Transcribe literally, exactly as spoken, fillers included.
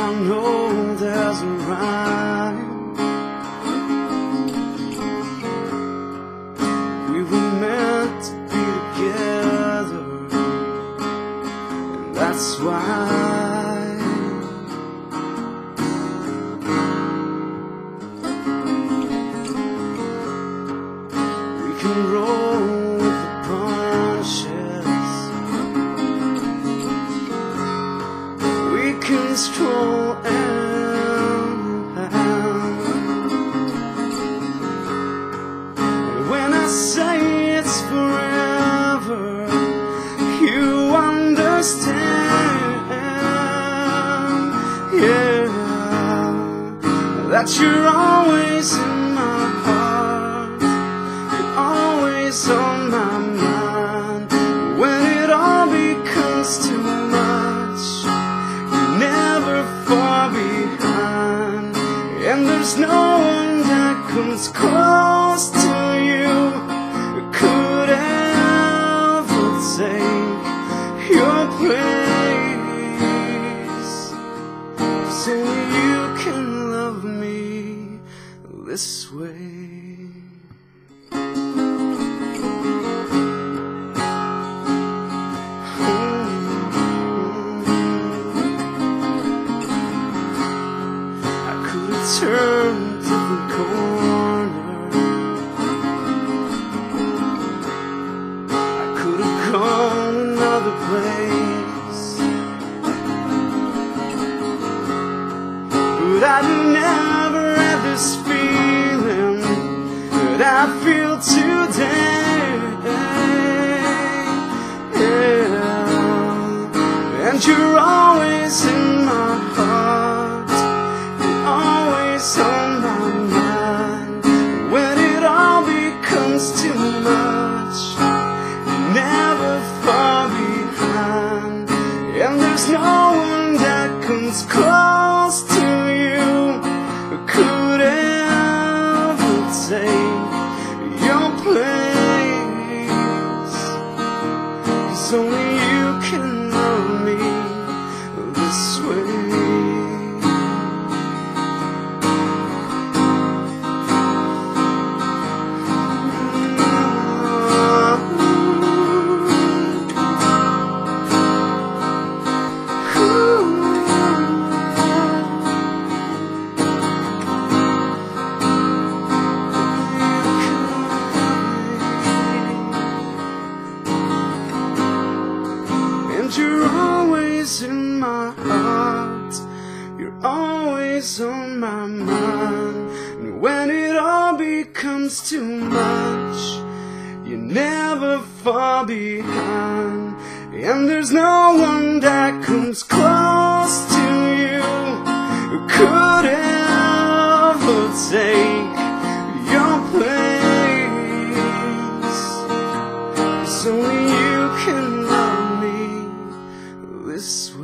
I know there's a rhyme. We were meant to be together, and that's why we can roll with the punches. We can stroll and when I say it's forever, you understand, yeah, that you're always in my heart, you're always on my mind. When it all becomes too much, you're never far behind, and there's no one that comes close to you, could ever take your place. 'Cause only you can love me this way. I could have turned to the corner, I could have gone another place, but I'd never had this feeling that I feel today, yeah. And you're always in my heart, you're always on my mind. When it all becomes too much, you're never far behind, and there's no one that comes close to you, could ever take your place. 'Cause only you can love me this way. And you're always in my heart, you're always on my mind. And when it all becomes too much, you're never far behind, and there's no one that comes close to you, who could ever take your place. 'Cause only you can love me this way.